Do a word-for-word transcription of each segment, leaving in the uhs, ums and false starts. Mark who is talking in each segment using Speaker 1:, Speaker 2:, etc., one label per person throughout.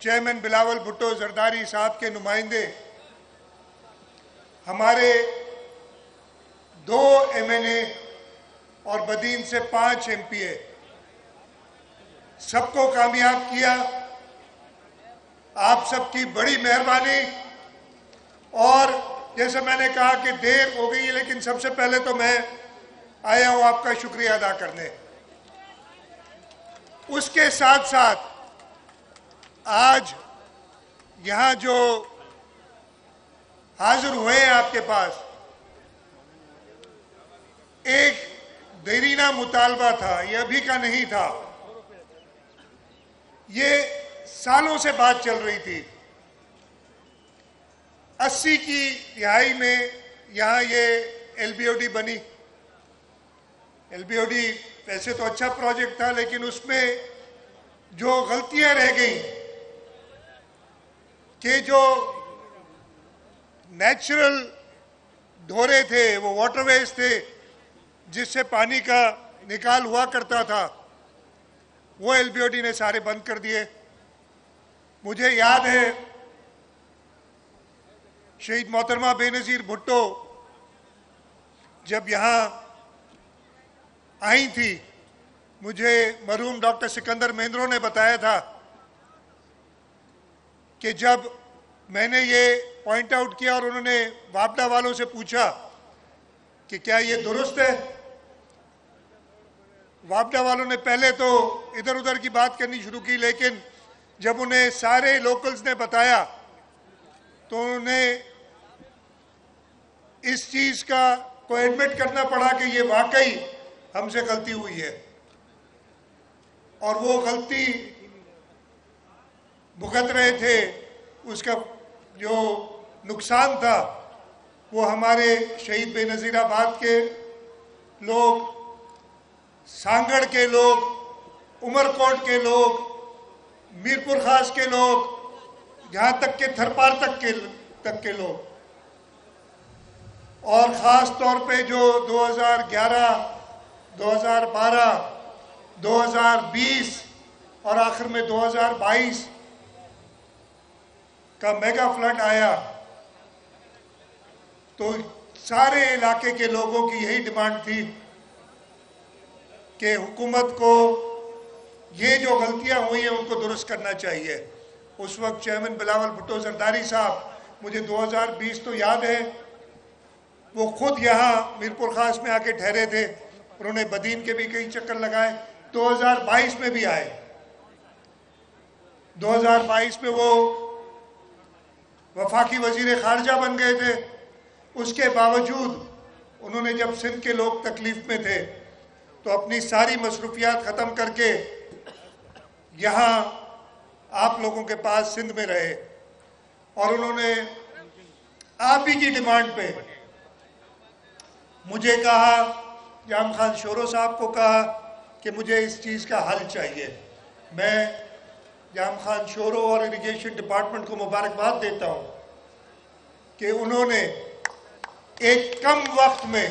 Speaker 1: Chairman Bilawal Bhutto Zardari साहब के नुमाइंदे, हमारे दो एमएनए और बदीन से पांच एमपीए, सबको कामयाब किया। आप सबकी बड़ी मेहरबानी। और जैसे मैंने कहा कि देर हो गई है, लेकिन सबसे पहले तो मैं आया हूं आपका शुक्रिया अदा करने। उसके साथ साथ आज यहां जो हाजिर हुए हैं आपके पास, एक देरीना मुतालबा था, यह अभी का नहीं था, ये सालों से बात चल रही थी। अस्सी की दिहाई में यहां ये एलबीओडी बनी। एलबीओडी वैसे तो अच्छा प्रोजेक्ट था, लेकिन उसमें जो गलतियां रह गई कि जो नेचुरल ढोरे थे, वो वाटरवेज थे जिससे पानी का निकाल हुआ करता था, वो एलबीओडी ने सारे बंद कर दिए। मुझे याद है शहीद मोहतरमा बेनज़ीर भुट्टो जब यहाँ आई थी, मुझे मरहूम डॉक्टर सिकंदर महेंद्रो ने बताया था कि जब मैंने ये पॉइंट आउट किया और उन्होंने वापडा वालों से पूछा कि क्या ये दुरुस्त है, वापडा वालों ने पहले तो इधर उधर की बात करनी शुरू की, लेकिन जब उन्हें सारे लोकल्स ने बताया तो उन्हें इस चीज का को एडमिट करना पड़ा कि ये वाकई हमसे गलती हुई है। और वो गलती भुगत रहे थे, उसका जो नुकसान था वो हमारे शहीद बेनज़ीराबाद के लोग, सांगड़ के लोग, उमरकोट के लोग, मीरपुर खास के लोग, यहाँ तक के थरपार तक के तक के लोग, और ख़ास तौर पे जो दो हज़ार ग्यारह, दो हज़ार बारह, दो हज़ार बीस और आखिर में दो हज़ार बाईस का मेगा फ्लड आया, तो सारे इलाके के लोगों की यही डिमांड थी कि हुकूमत को ये जो गलतियां हुई हैं उनको दुरुस्त करना चाहिए। उस वक्त चेयरमैन बिलावल भुट्टो जरदारी साहब, मुझे दो हज़ार बीस तो याद है, वो खुद यहाँ मीरपुर खास में आके ठहरे थे, उन्होंने बदीन के भी कई चक्कर लगाए, दो हज़ार बाईस में भी आए। दो हज़ार बाईस में वो वफाकी वजीर खारजा बन गए थे। उसके बावजूद उन्होंने जब सिंध के लोग तकलीफ में थे तो अपनी सारी मसरूफियात ख़त्म करके यहाँ आप लोगों के पास सिंध में रहे, और उन्होंने आप ही की डिमांड पे मुझे कहा, जाम खान शोरो साहब को कहा कि मुझे इस चीज़ का हल चाहिए। मैं जाम खान शोरो और इरिगेशन डिपार्टमेंट को मुबारकबाद देता हूँ कि उन्होंने एक कम वक्त में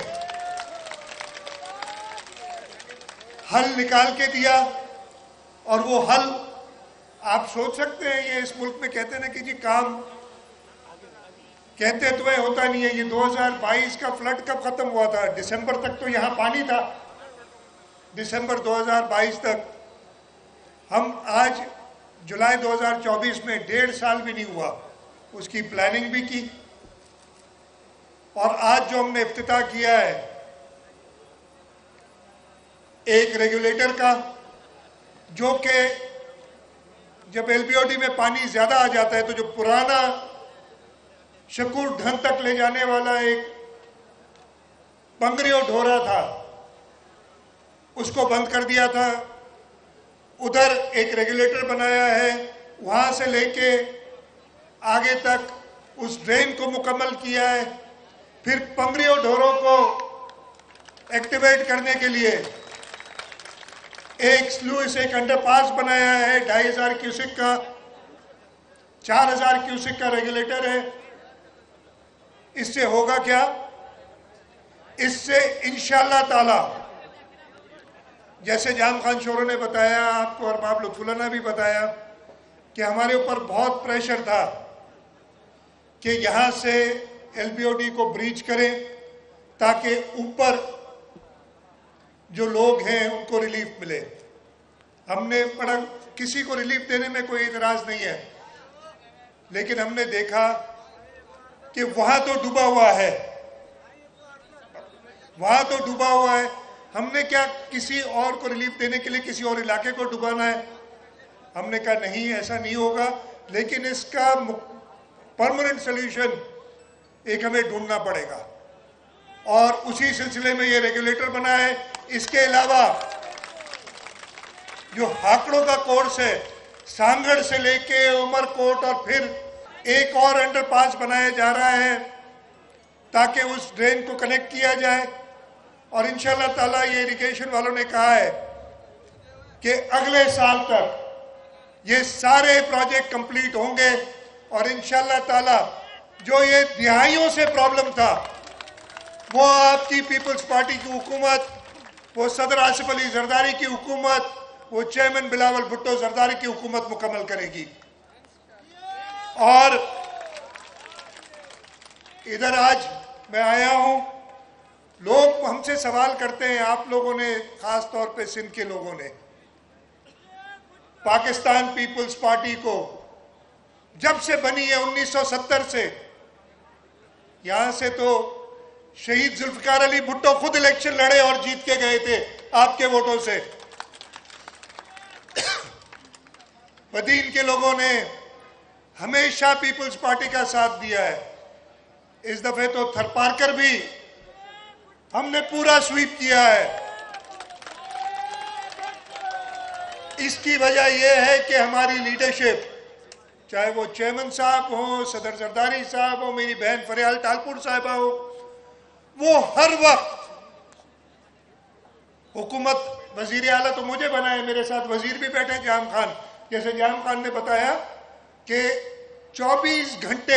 Speaker 1: हल निकाल के दिया। और वो हल आप सोच सकते हैं, ये इस मुल्क में कहते हैं ना कि जी काम कहते तो है, होता नहीं है। ये दो हज़ार बाईस का फ्लड कब खत्म हुआ था? दिसंबर तक तो यहाँ पानी था, दिसंबर दो हज़ार बाईस तक। हम आज जुलाई दो हज़ार चौबीस में डेढ़ साल भी नहीं हुआ, उसकी प्लानिंग भी की, और आज जो हमने इफ्तिताह किया है एक रेगुलेटर का, जो कि जब एलबीओडी में पानी ज्यादा आ जाता है तो जो पुराना शकूर ढंग तक ले जाने वाला एक पंगरियो ढोरा था, उसको बंद कर दिया था। उधर एक रेगुलेटर बनाया है, वहां से लेके आगे तक उस ड्रेन को मुकम्मल किया है। फिर पंगरियो ढोरों को एक्टिवेट करने के लिए एक स्लूइस, एक अंडरपास बनाया है, ढाई हजार क्यूसिक का, चार हजार क्यूसिक का रेगुलेटर है। इससे होगा क्या? इससे इंशाअल्लाह ताला, जैसे जाम खान शोरो ने बताया आपको और बाब लुत्फुल्लाह ने भी बताया, कि हमारे ऊपर बहुत प्रेशर था कि यहाँ से एलबीओडी को ब्रीच करें ताकि ऊपर जो लोग हैं उनको रिलीफ मिले। हमने बड़ा, किसी को रिलीफ देने में कोई इतराज नहीं है, लेकिन हमने देखा कि वहां तो डूबा हुआ है, वहां तो डूबा हुआ है। हमने क्या किसी और को रिलीफ देने के लिए किसी और इलाके को डुबाना है? हमने कहा नहीं, ऐसा नहीं होगा, लेकिन इसका परमानेंट सॉल्यूशन एक हमें ढूंढना पड़ेगा और उसी सिलसिले में ये रेगुलेटर बना है। इसके अलावा जो हाकड़ों का कोर्स है, सांगड़ से लेके उमरकोट और फिर एक और अंडरपास बनाया जा रहा है ताकि उस ड्रेन को कनेक्ट किया जाए। और इंशाल्लाह ताला ये इरिगेशन वालों ने कहा है कि अगले साल तक ये सारे प्रोजेक्ट कंप्लीट होंगे और इंशाल्लाह ताला जो ये दिहाइयों से प्रॉब्लम था वो आपकी पीपल्स पार्टी की हुकूमत, वो सदर आसिफ अली जरदारी की हुकूमत, वो चेयरमैन बिलावल भुट्टो जरदारी की हुकूमत मुकम्मल करेगी। और इधर आज मैं आया हूं, लोग हमसे सवाल करते हैं, आप लोगों ने, खास तौर पे सिंध के लोगों ने, पाकिस्तान पीपल्स पार्टी को जब से बनी है उन्नीस सौ सत्तर से, यहां से तो शहीद जुल्फिकार अली भुट्टो खुद इलेक्शन लड़े और जीत के गए थे आपके वोटों से। बदीन के लोगों ने हमेशा पीपल्स पार्टी का साथ दिया है। इस दफे तो थरपारकर भी हमने पूरा स्वीप किया है। इसकी वजह यह है कि हमारी लीडरशिप, चाहे वो चेयरमैन साहब हो, सदर जरदारी साहब हो, मेरी बहन फरियाल टालपुर साहिबा हो, वो हर वक्त हुकूमत, वजीर आला तो मुझे बनाए, मेरे साथ वजीर भी बैठे जाम खान, जैसे जाम खान ने बताया कि चौबीस घंटे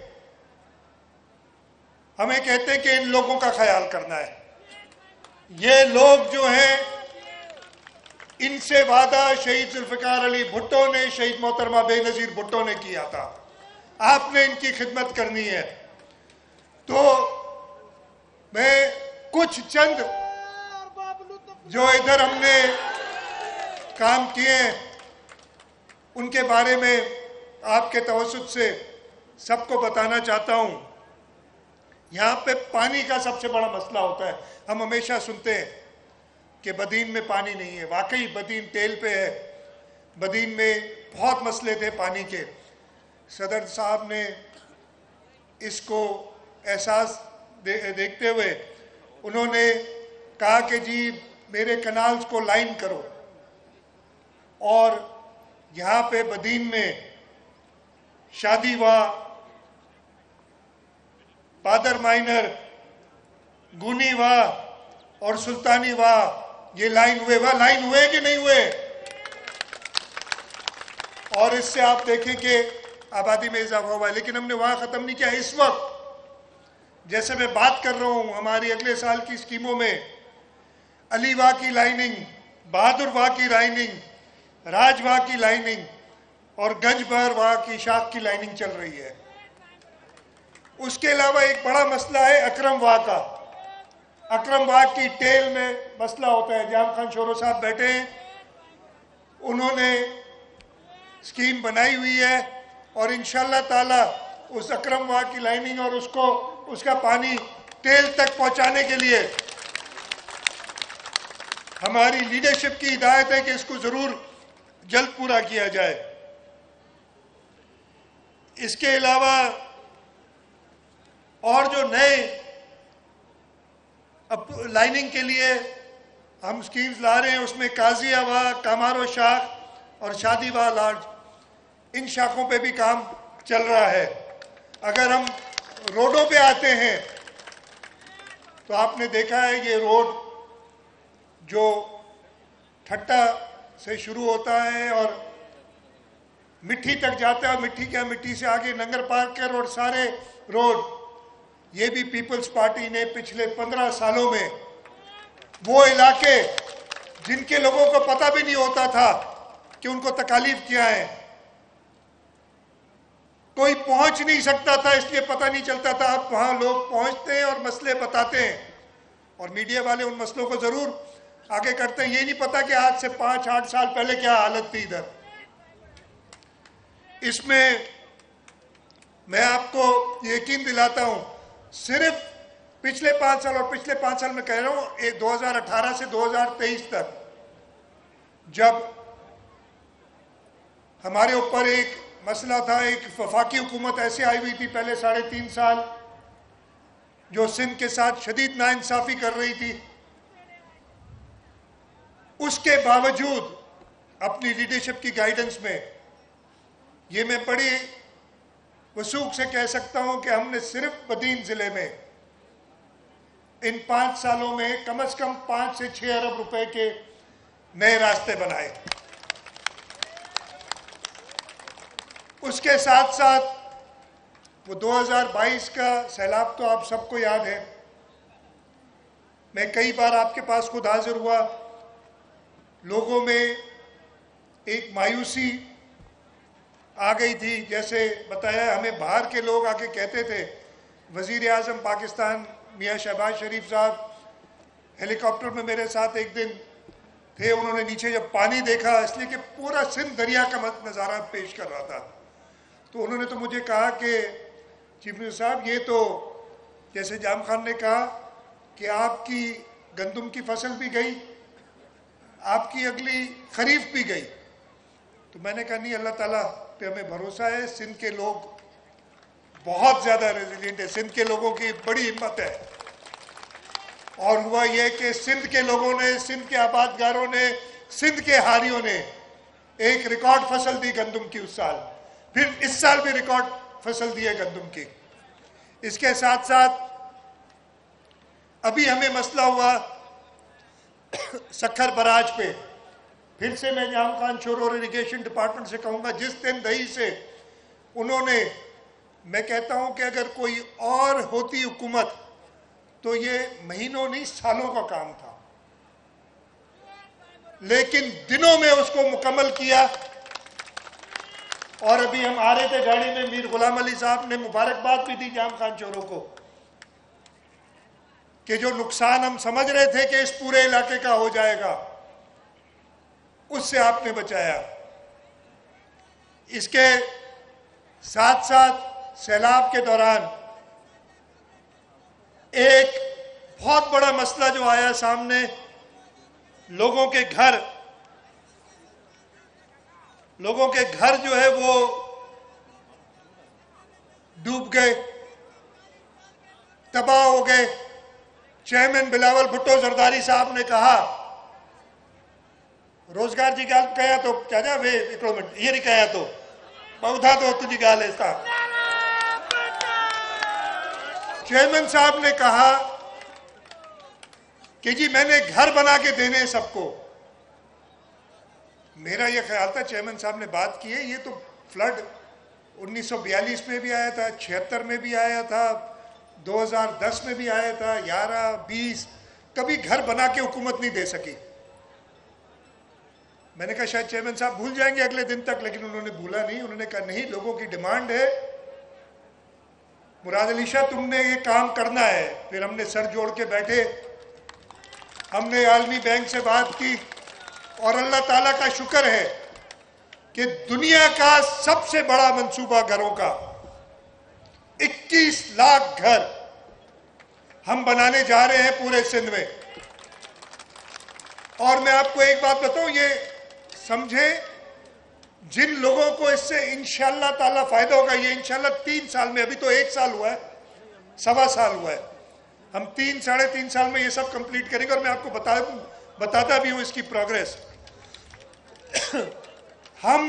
Speaker 1: हमें कहते हैं कि इन लोगों का ख्याल करना है। ये लोग जो हैं, इनसे वादा शहीद जुल्फिकार अली भुट्टो ने, शहीद मोहतरमा बेनजीर भुट्टो ने किया था, आपने इनकी खिदमत करनी है। तो मैं कुछ चंद जो इधर हमने काम किए उनके बारे में आपके तवज्जुह से सबको बताना चाहता हूं। यहाँ पे पानी का सबसे बड़ा मसला होता है। हम हमेशा सुनते हैं कि बदीन में पानी नहीं है, वाकई बदीन तेल पे है। बदीन में बहुत मसले थे पानी के। सदर साहब ने इसको एहसास दे, देखते हुए उन्होंने कहा कि जी मेरे कनाल्स को लाइन करो, और यहाँ पे बदीन में शादी वाह, पादर माइनर, गुनी वाह और सुल्तानी वाह, ये लाइन हुए, वह लाइन हुए कि नहीं हुए? और इससे आप देखें कि आबादी में इजाफा हुआ है, लेकिन हमने वहां खत्म नहीं किया। इस वक्त जैसे मैं बात कर रहा हूं, हमारी अगले साल की स्कीमों में अली वाह की लाइनिंग, बहादुर वाह की लाइनिंग, राज वाह की लाइनिंग और गंजबर वाह की शाख की लाइनिंग चल रही है। उसके अलावा एक बड़ा मसला है अकरम वाह का। अकरम वाह की टेल में मसला होता है। जाम खान शोरो साहब बैठे हैं, उन्होंने स्कीम बनाई हुई है और इंशाल्लाह ताला उस अकरम वाह की लाइनिंग और उसको, उसका पानी टेल तक पहुंचाने के लिए हमारी लीडरशिप की हिदायत है कि इसको जरूर जल्द पूरा किया जाए। इसके अलावा और जो नए अब लाइनिंग के लिए हम स्कीम्स ला रहे हैं, उसमें काजिया वाह, कामारो शाख और शादी वाह लार्ज, इन शाखों पे भी काम चल रहा है। अगर हम रोडों पे आते हैं तो आपने देखा है ये रोड जो ठट्टा से शुरू होता है और मिट्टी तक जाता है, मिट्टी क्या मिट्टी से आगे नंगर पार्क के रोड, सारे रोड, ये भी पीपल्स पार्टी ने पिछले पंद्रह सालों में वो इलाके जिनके लोगों को पता भी नहीं होता था कि उनको तकालीफ क्या है, कोई पहुंच नहीं सकता था, इसलिए पता नहीं चलता था। अब वहां लोग पहुंचते हैं और मसले बताते हैं, और मीडिया वाले उन मसलों को जरूर आगे करते हैं। ये नहीं पता कि आज से पांच आठ साल पहले क्या हालत थी इधर। इसमें मैं आपको यकीन दिलाता हूं, सिर्फ पिछले पांच साल, और पिछले पांच साल में कह रहा हूं दो हज़ार अठारह से दो हज़ार तेईस तक, जब हमारे ऊपर एक मसला था, एक वफाकी हुकूमत ऐसे आई हुई थी पहले साढ़े तीन साल, जो सिंध के साथ शदीद नाइंसाफी कर रही थी, उसके बावजूद अपनी लीडरशिप की गाइडेंस में ये मैं बड़ी वसूख से कह सकता हूं कि हमने सिर्फ बदीन जिले में इन पांच सालों में कम से कम पांच से छह अरब रुपए के नए रास्ते बनाए। उसके साथ साथ वो दो हज़ार बाईस का सैलाब तो आप सबको याद है। मैं कई बार आपके पास खुद हाजिर हुआ, लोगों में एक मायूसी आ गई थी। जैसे बताया, हमें बाहर के लोग आके कहते थे, वजीर आज़म पाकिस्तान मियाँ शहबाज शरीफ साहब हेलीकॉप्टर में मेरे साथ एक दिन थे, उन्होंने नीचे जब पानी देखा, इसलिए कि पूरा सिंध दरिया का नज़ारा पेश कर रहा था, तो उन्होंने तो मुझे कहा कि चीफ मिनिस्टर साहब, ये तो जैसे जाम खान ने कहा कि आपकी गंदम की फसल भी गई, आपकी अगली खरीफ भी गई। तो मैंने कहा नहीं, अल्लाह ताला पे हमें भरोसा है, सिंध के लोग बहुत ज़्यादा रेजिलिएंट है, सिंध के लोगों की बड़ी हिम्मत है। और हुआ यह कि सिंध के लोगों ने, सिंध के आबादगारों ने, सिंध के हारियों ने एक रिकॉर्ड फसल दी गंदम की उस साल, फिर इस साल भी रिकॉर्ड फसल दी है गंदम की। इसके साथ साथ अभी हमें मसला हुआ सखर बराज पे, फिर से मैं जाम खान शोर और इरिगेशन डिपार्टमेंट से कहूँगा, जिस दिन दही से उन्होंने, मैं कहता हूँ कि अगर कोई और होती हुकूमत तो ये महीनों नहीं सालों का काम था, लेकिन दिनों में उसको मुकम्मल किया। और अभी हम आ रहे थे गाड़ी में, मीर गुलाम अली साहब ने मुबारकबाद भी दी जाम खान चोरों को कि जो नुकसान हम समझ रहे थे कि इस पूरे इलाके का हो जाएगा, उससे आपने बचाया। इसके साथ साथ सैलाब के दौरान एक बहुत बड़ा मसला जो आया सामने, लोगों के घर लोगों के घर जो है वो डूब गए, तबाह हो गए। चेयरमैन बिलावल भुट्टो जरदारी साहब ने कहा, रोजगार जी गाल कया तो चाचा वे हिकिड़ो मिनट ये नहीं कया तो बहुधा तो तुझी गाल है साहब। चेयरमैन साहब ने कहा कि जी मैंने घर बना के देने हैं सबको। मेरा ये ख्याल था, चेयरमैन साहब ने बात की है, ये तो फ्लड उन्नीस सौ बयालीस में भी आया था, छिहत्तर में भी आया था, दो हज़ार दस में भी आया था, ग्यारह बीस, कभी घर बना के हुकूमत नहीं दे सकी। मैंने कहा शायद चेयरमैन साहब भूल जाएंगे अगले दिन तक, लेकिन उन्होंने भूला नहीं। उन्होंने कहा नहीं, लोगों की डिमांड है, मुराद अली शाह तुमने ये काम करना है। फिर हमने सर जोड़ के बैठे, हमने आलमी बैंक से बात की, और अल्लाह ताला का शुक्र है कि दुनिया का सबसे बड़ा मंसूबा घरों का इक्कीस लाख घर हम बनाने जा रहे हैं पूरे सिंध में। और मैं आपको एक बात बताऊं, ये समझे, जिन लोगों को इससे इंशाअल्लाह ताला फायदा होगा, ये इंशाअल्लाह तीन साल में, अभी तो एक साल हुआ है, सवा साल हुआ है, हम तीन साढ़े तीन साल में ये सब कंप्लीट करेंगे। और मैं आपको बता बताता भी हूं इसकी प्रोग्रेस। हम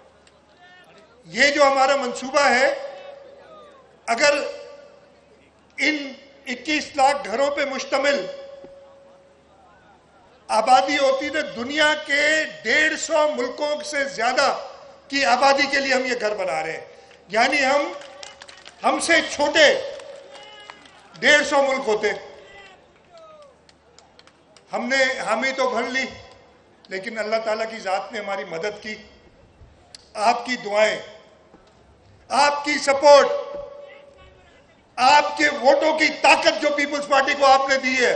Speaker 1: ये जो हमारा मंसूबा है, अगर इन इक्कीस लाख घरों पे मुश्तमिल आबादी होती तो दुनिया के डेढ़ सौ मुल्कों से ज्यादा की आबादी के लिए हम ये घर बना रहे हैं। यानी हम हमसे छोटे डेढ़ सौ मुल्क होते। हमने हामी तो भर ली, लेकिन अल्लाह ताला की जात ने हमारी मदद की, आपकी दुआएं, आपकी सपोर्ट, आपके वोटों की ताकत जो पीपल्स पार्टी को आपने दी है,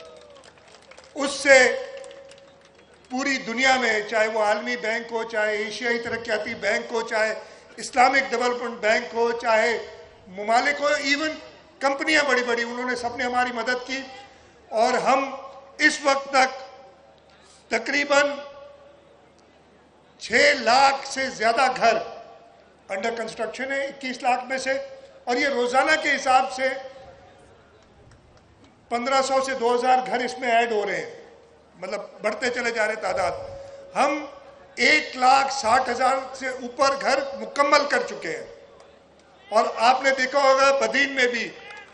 Speaker 1: उससे पूरी दुनिया में, चाहे वो आलमी बैंक हो, चाहे एशियाई तरक्याती बैंक हो, चाहे इस्लामिक डेवलपमेंट बैंक हो, चाहे मुमालिक हो, इवन कंपनियां बड़ी बड़ी, उन्होंने सबने हमारी मदद की। और हम इस वक्त तक तकरीबन छह लाख से ज्यादा घर अंडर कंस्ट्रक्शन है, इक्कीस लाख में से, और ये रोजाना के हिसाब से पंद्रह सौ से दो हज़ार घर इसमें ऐड हो रहे हैं, मतलब बढ़ते चले जा रहे तादाद। हम एक लाख साठ हजार से ऊपर घर मुकम्मल कर चुके हैं। और आपने देखा होगा बदीन में भी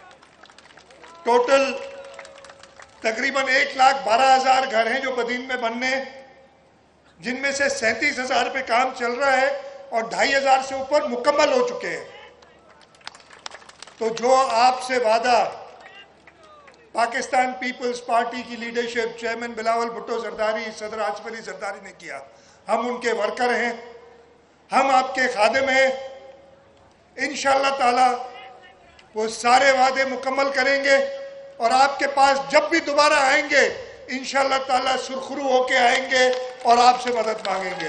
Speaker 1: टोटल तकरीबन एक लाख बारह हजार घर हैं जो बदीन में बनने, जिनमें से सैंतीस हजार पे काम चल रहा है और ढाई हजार से ऊपर मुकम्मल हो चुके हैं। तो जो आपसे वादा पाकिस्तान पीपल्स पार्टी की लीडरशिप, चेयरमैन बिलावल भुट्टो जरदारी, सदर आसिफ अली जरदारी ने किया, हम उनके वर्कर हैं, हम आपके खादिम हैं। इंशाअल्लाह ताला वो सारे वादे मुकम्मल करेंगे और आपके पास जब भी दोबारा आएंगे इंशाअल्लाह ताला सुरखरू होके आएंगे और आपसे मदद मांगेंगे।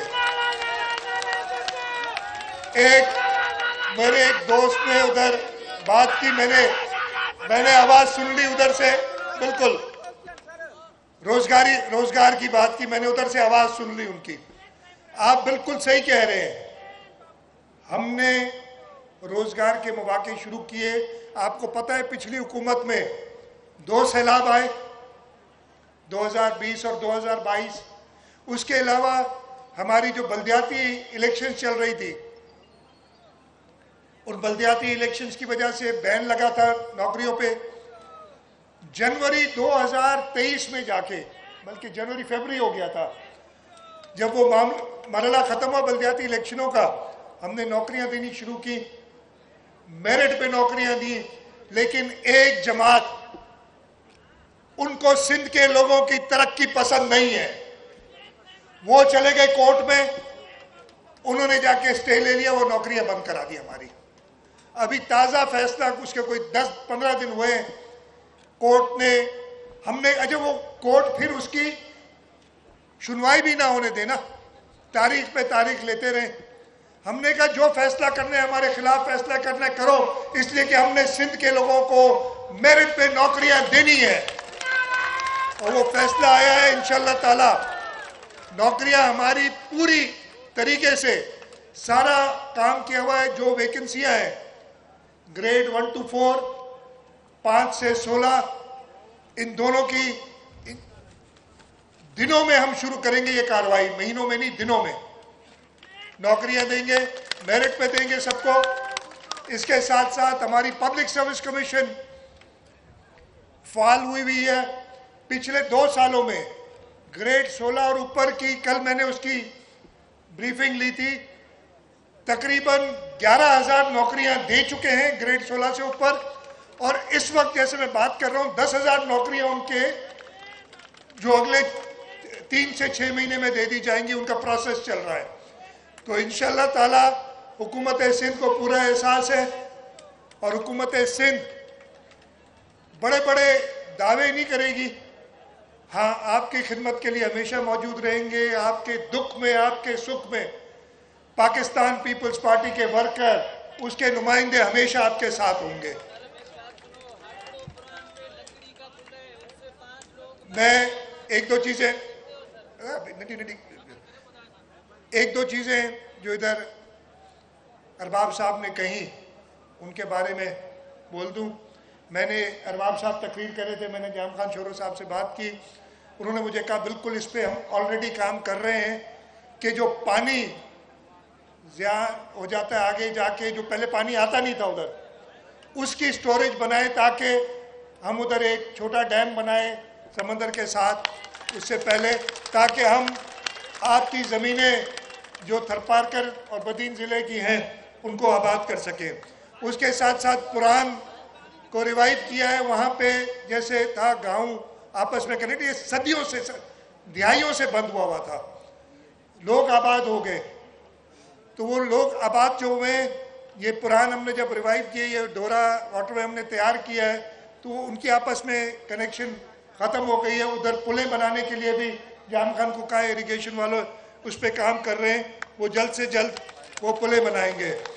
Speaker 1: एक मेरे एक दोस्त ने उधर बात की, मैंने मैंने आवाज सुन ली उधर से, बिल्कुल रोजगारी रोजगार की बात की, मैंने उधर से आवाज सुन ली उनकी। आप बिल्कुल सही कह रहे हैं, हमने रोजगार के मौके शुरू किए। आपको पता है पिछली हुकूमत में दो सैलाब आए, दो हज़ार बीस और दो हज़ार बाईस। उसके अलावा हमारी जो बल्दियाती इलेक्शन चल रही थी, उन बल्दियाती इलेक्शंस की वजह से बैन लगा था नौकरियों पे। जनवरी दो हज़ार तेईस में जाके, बल्कि जनवरी फरवरी हो गया था, जब वो मरला खत्म हुआ बल्दियाती इलेक्शनों का, हमने नौकरियां देनी शुरू की, मेरिट पे नौकरियां दी। लेकिन एक जमात, उनको सिंध के लोगों की तरक्की पसंद नहीं है, वो चले गए कोर्ट में, उन्होंने जाके स्टे ले लिया, वो नौकरियां बंद करा दी हमारी। अभी ताज़ा फैसला, उसके कोई दस पंद्रह दिन हुए, कोर्ट ने, हमने अजय वो कोर्ट फिर उसकी सुनवाई भी ना होने देना, तारीख पे तारीख लेते रहे। हमने कहा जो फैसला करना है, हमारे खिलाफ फैसला करना है, करो, इसलिए कि हमने सिंध के लोगों को मेरिट पे नौकरियां देनी है। और वो फैसला आया है, इंशाअल्लाह ताला नौकरियां हमारी पूरी तरीके से, सारा काम किया हुआ है। जो वैकेंसियां हैं ग्रेड वन टू फोर, पांच से सोलह, इन दोनों की दिनों में हम शुरू करेंगे ये कार्रवाई, महीनों में नहीं, दिनों में नौकरियां देंगे, मेरिट पे देंगे सबको। इसके साथ साथ हमारी पब्लिक सर्विस कमीशन फाल हुई हुई है। पिछले दो सालों में ग्रेड सोलह और ऊपर की, कल मैंने उसकी ब्रीफिंग ली थी, तकरीबन ग्यारह हजार नौकरियां दे चुके हैं ग्रेड सोलह से ऊपर। और इस वक्त जैसे मैं बात कर रहा हूं, दस हजार नौकरियां उनके जो अगले तीन से छह महीने में दे दी जाएंगी, उनका प्रोसेस चल रहा है। तो इंशाअल्लाह ताला हुकूमत सिंध को पूरा एहसास है, और हुकूमत सिंध बड़े बड़े दावे नहीं करेगी। हाँ, आपकी खिदमत के लिए हमेशा मौजूद रहेंगे, आपके दुख में, आपके सुख में पाकिस्तान पीपल्स पार्टी के वर्कर, उसके नुमाइंदे हमेशा आपके साथ होंगे। मैं एक दो चीजें एक दो चीजें जो इधर अरबाब साहब ने कही, उनके बारे में बोल दूं। मैंने, अरबाब साहब तकरीर कर रहे थे, मैंने जाम खान शोरो साहब से बात की, उन्होंने मुझे कहा बिल्कुल इस पे हम ऑलरेडी काम कर रहे हैं कि जो पानी ज़्या हो जाता है आगे जाके, जो पहले पानी आता नहीं था उधर, उसकी स्टोरेज बनाए, ताकि हम उधर एक छोटा डैम बनाए समंदर के साथ उससे पहले, ताकि हम आपकी ज़मीनें जो थरपारकर और बदीन ज़िले की हैं उनको आबाद कर सकें। उसके साथ साथ पुरान को रिवाइव किया है, वहाँ पे जैसे था गांव आपस में कनेक्ट, ये सदियों से, दिहाइयों से बंद हुआ हुआ था, लोग आबाद हो गए। तो वो लोग आबाद जो हुए, ये पुरान हमने जब रिवाइव किए, ये डोरा वाटरवे हमने तैयार किया है, तो उनकी आपस में कनेक्शन ख़त्म हो गई है। उधर पुलें बनाने के लिए भी जाम खान को कहा इरिगेशन वालों उस पर काम कर रहे हैं, वो जल्द से जल्द वो पुलें बनाएंगे।